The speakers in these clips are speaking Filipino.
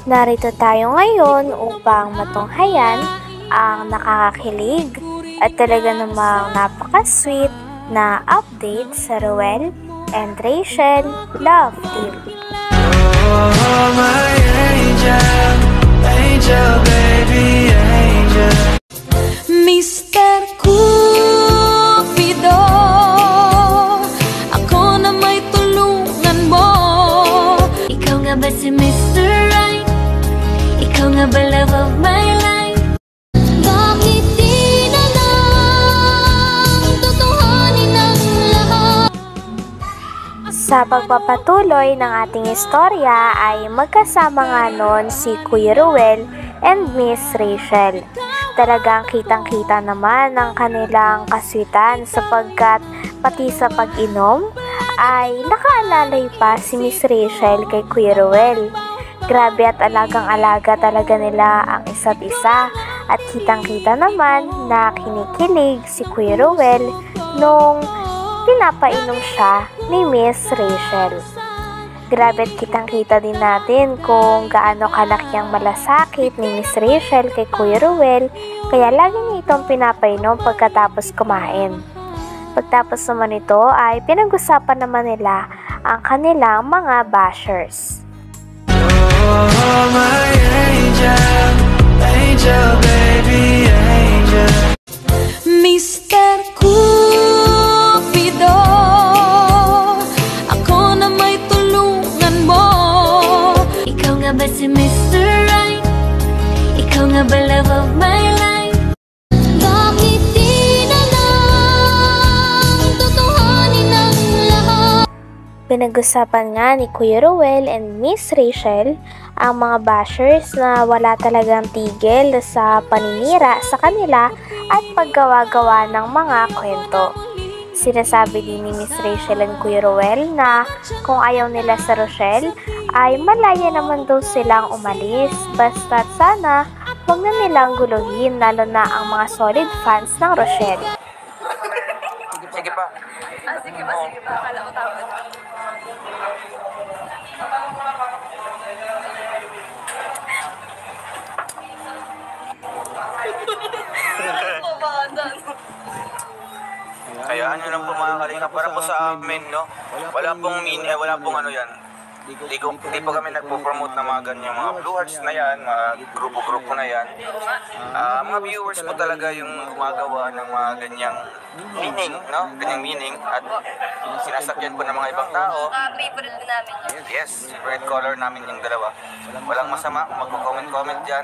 Narito tayo ngayon upang matunghayan ang nakakakilig at talaga namang napaka-sweet na update sa Ruel and Rachel Love Team. Oh, my angel, angel, baby, angel. Mr. Cupido, ako na may tulungan mo. Ikaw nga ba si Mr. Right? Ikaw nga ba love of my life? Bakit di na lang tutuhanin ang lahat? Sa pagpapatuloy ng ating istorya ay magkasama nga nun si Kuya Ruel and Miss Rachel. Talagang kitang-kita naman ang kanilang kaswitan sapagkat pati sa pag-inom ay nakaalalay pa si Miss Rachel kay Kuya Ruel. Grabe at alagang-alaga talaga nila ang isa't isa at kitang-kita naman na kinikilig si Kuya Ruel nung pinapainom siya ni Miss Rachel. Grabe at kitang-kita din natin kung gaano kalaki ang malasakit ni Miss Rachel kay Kuya Ruel, kaya lagi niya itong pinapainom pagkatapos kumain. Pagtapos naman ito ay pinag-usapan naman nila ang kanilang mga bashers. Oh, my angel, angel, baby, angel. Mr. Cupido, ako na may tulungan mo. Ikaw nga ba si Mr. Right? Ikaw nga ba love of my life? Bakit di na lang tutuhanin ang lahat? Pinag-usapan nga ni Kuya Ruel and Miss Rachel ang mga bashers na wala talagang tigil sa paninira sa kanila at paggawa-gawa ng mga kwento. Sinasabi din ni Miss Rachel and Kuya Ruel na kung ayaw nila sa Rochelle ay malaya naman daw silang umalis, basta't sana huwag na nilang guluhin lalo na ang mga solid fans ng Rochelle. Sige pa. Sige pa. Akala ko tama. Kayaan nyo lang po mga kalingap para po sa amin, no? Wala pong wala pong ano yan. Di po kami nagpo-promote ng mga ganyang mga Blue Hearts na yan, mga grupo-grupo na yan. Mga viewers po talaga yung gumagawa ng mga ganyang meaning, no? Ganyang meaning at sinasakyan po ng mga ibang tao. Favorite din namin yun. Yes, favorite color namin yung dalawa. Walang masama kung magko-comment dyan.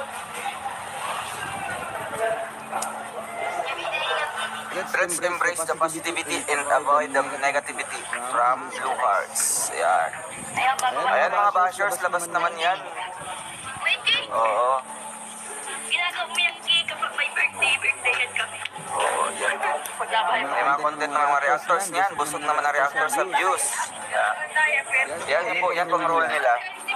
Let's embrace the positivity and avoid the negativity from Blue Hearts. Ayan. Ayan mga bashers, labas naman yan. Oo. Ginagawa mo yung cake kapag may birthday yan kami. Oo, yan. May mga content ng mga reactors niyan. Busog naman ang reactors sa views. Yan po ang role nila.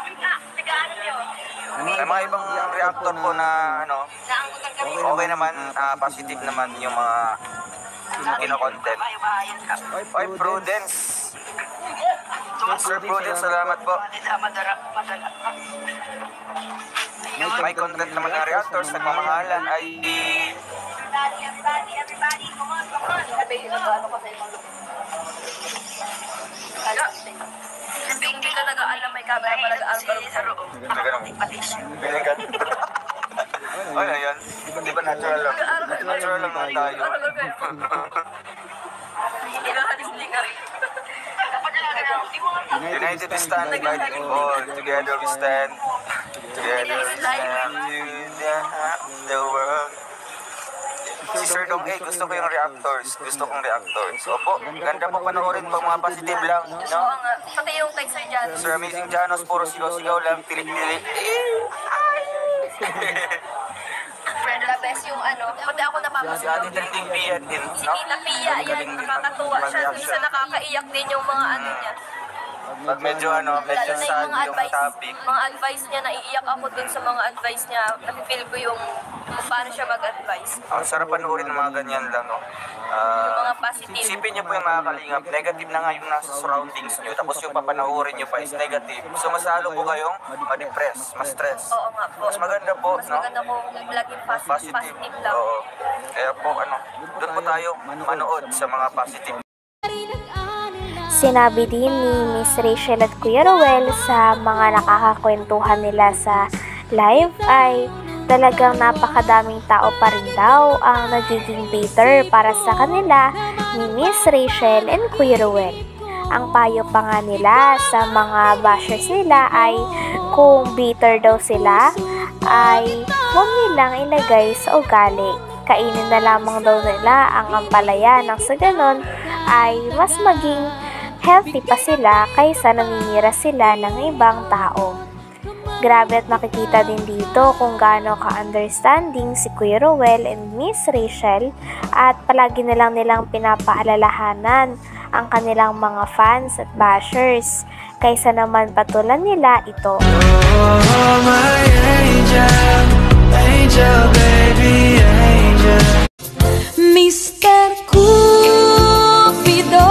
May mga ibang reactor po na ano, okay naman, positive naman yung mga kino-content. Oy, Prudence. Sir Prudence, salamat po. May content naman ng reactors, nagmamahalan ay... Hindi talaga alam may camera pa nag-algarong sa loob. Biligan. Ay, ayan. Di ba natural lang? Natural lang naman tayo. United we stand, fighting for. Together we stand. Together we stand. The world. Si Sir Dong A, gusto ko yung reactors. Gusto kong reactors. Opo, ganda po panoorin pag mga positive lang. No? Pati yung kay Sir Janos. Sir Amazing Janos, puro sigaw-sigaw lang, tilik-tilik. Friend the best yung ano. Pati ako Si napapasigaw. Ate Trending Pia din, Si no? Tita Pia, yan. Nakakatuwa siya. Minsan nakakaiyak din yung mga ano niya. Pag medyo Lalo na sad yung mga yung advice. topic. Mga advice niya, naiiyak ako dun sa mga advice niya. Nafe-feel ko yung kung paano siya mag-advise. Ang sarap panoorin ng mga ganyan lang, no? Yung mga positive. Isipin niyo po yung mga kalingap, negative na nga yung nasa surroundings niyo, tapos yung papanoorin niyo pa is negative. So mas lalo po kayong ma-depress, ma-stress. Oo nga po. Mas maganda po, Mas no? maganda kung laging positive lang. Oo. Kaya po, doon po tayo manood sa mga positive. Sinabi din ni Miss Rachel at Kuya Ruel sa mga nakakakwentuhan nila sa live ay talagang napakadaming tao pa rin daw ang nagiging bitter para sa kanila ni Miss Rachel and Kuya Ruel. Ang payo pa nga nila sa mga bashers nila ay kung bitter daw sila ay huwag nilang ilagay sa ugali. Kainin na lamang daw nila ang ampalaya nang sa ganon ay mas maging healthy pa sila kaysa naninira sila ng ibang tao. Grabe at makikita din dito kung gaano ka-understanding si Kuya Ruel and Miss Rachel at palagi na lang nilang pinapaalalahanan ang kanilang mga fans at bashers kaysa naman patulan nila ito. Oh, my angel, angel, baby, angel. Mr. Cupido,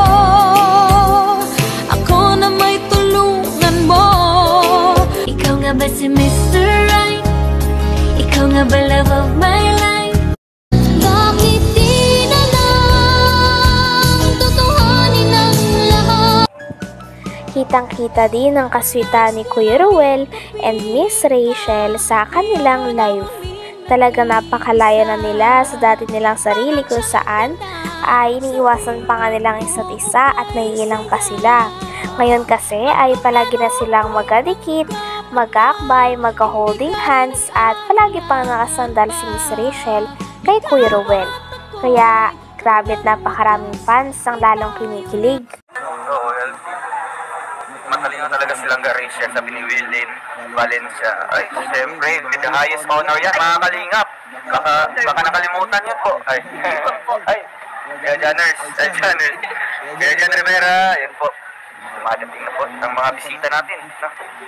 ako na may tulungan mo. Ikaw nga ba si Mr. Right? Ikaw nga ba love of my life? Bakit di na lang tutuhanin ang lahat? Kitang-kita din ang kaswitan ni Kuya Ruel and Miss Rachel sa kanilang live. Talaga napakalaya na nila sa dati nilang sarili kung saan ay iniiwasan pa nga nilang isa't isa at naiilang pa sila. Ngayon kasi ay palagi na silang magkadikit, mag-akbay, magka-holding hands at palagi pang nakasandal si Miss Rachel kay Kuya Ruel. Kaya grabe at napakaraming fans ang lalong kinikilig. Oo, healthy. Magaling talaga silang Rachel, sabi ni Willin Valencia. Ay, siyempre, with the highest honor yan, mga kalingap. Baka nakalimutan yun po. Ay, Kaya Janners, Kaya Jan Rivera, yan po. Dumadating na po ang mga bisita natin. No?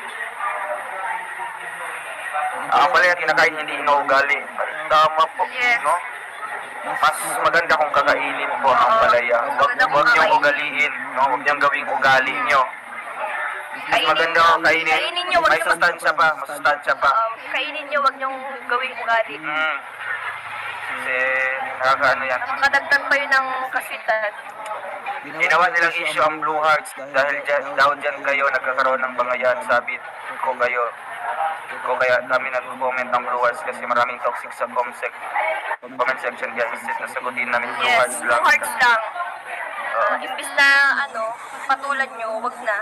Pala yung kinakain hindi inuugali. Tama po, no? Mas maganda kung kakainin po ang palaya. Huwag niyong ugaliin, no? Huwag niyong gawing ugali niyo. Mas maganda kung kainin. May sustansya pa, Kainin niyo, wag niyong gawing ugali. Kasi nakakaano yan. Nakakadagdag pa yun ng kasitan. Ginawa nilang issue ang Blue Hearts dahil daw dyan kayo nagkakaroon ng bangayan, sabi ko kayo. Kaya kami nag-comment ng Blue Hearts kasi maraming toxic sa comment section kaya instead na sagutin namin Blue Yes, Hearts lang. Blue Hearts lang. Imbis na patulan nyo, wag na.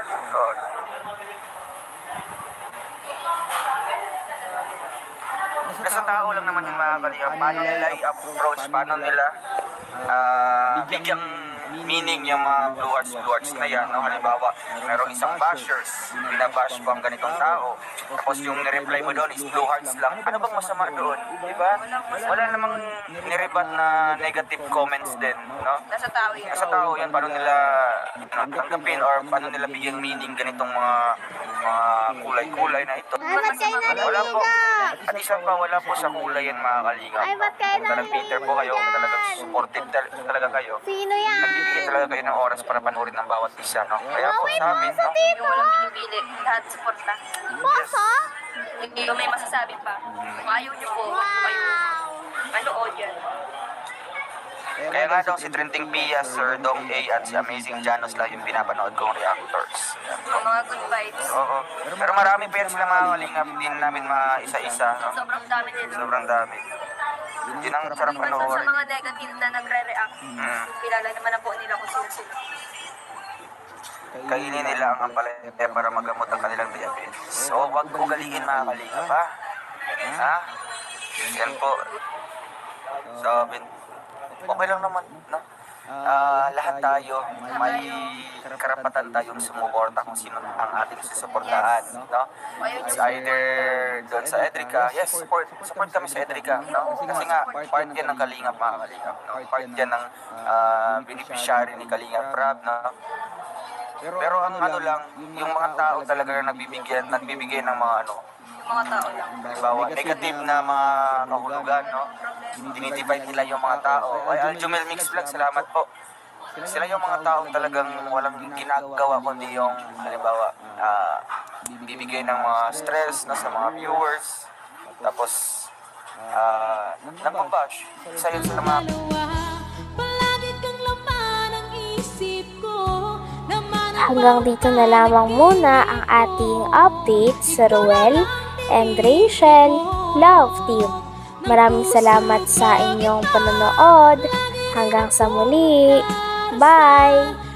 Nasa tao lang naman yung mga kalingap, paano nila i-approach, paano nila bigyang meaning yung mga blue hearts na yan, no? Halimbawa, merong isang bashers, binabash po ang ganitong tao, tapos yung nireply mo doon is blue hearts lang, ano bang masama doon, di ba? Wala namang nirebat na negative comments din, no? Nasa tao yan. Nasa tao yan, paano nila tanggapin or paano nila bigyang meaning ganitong mga kulay-kulay na ito. Wala po. At isa pa, wala po sa kulay yan mga kalingap. Talagang Peter po kayo, talagang supportive talaga kayo. Sino yan? Nagbibigay talaga kayo ng oras para panoorin ng bawat isa, no? Kaya po sa amin, no? Yung walang pinipili, lahat suporta. Yes. Hindi may masasabi pa. Kung ayaw nyo po, manood yan. Kaya nga daw si Trending Pia, Sir Dong A at si Amazing Janos lang yung pinapanood kong reactors. Yung mga good vibes. Oo. Pero marami pa yan sila mga kalingap din namin mga isa-isa, no? Sobrang dami nila. Sobrang dami. Yun ang sarap Minsan sa panoorin. mga negative na nagre-react, kilala naman na po nila kung sino sila. Kainin nila ang ampalaya para magamot ang kanilang diabetes. So, wag ugaliin mga kalingap, ha? Ha? Yan po. Sabi, okay lang naman, no? Lahat tayo may karapatan tayong sumuporta kung sino ang ating susuportahan, no? It's either doon sa Edrica, yes, support kami sa Edrica, no? Kasi nga, part yan ng Kalingap, mga Kalingap, no? Part yan ng beneficiary ni Kalingap Rab, no? Pero ang ano lang, yung mga tao talaga na nagbibigay ng mga mga tao lang. Halimbawa, negative na mga kahulugan, no? Dinidivide nila yung mga tao. Ay, Aljumel Mix Vlog, salamat po. Sila yung mga taong talagang walang ginagawa kundi yung, halimbawa, bibigay ng mga stress na sa mga viewers. Tapos, nagbabash. Isa yun sa mga Hanggang dito na lamang muna ang ating update sa Ruel and Rachel Love Team. Maraming salamat sa inyong panonood. Hanggang sa muli. Bye!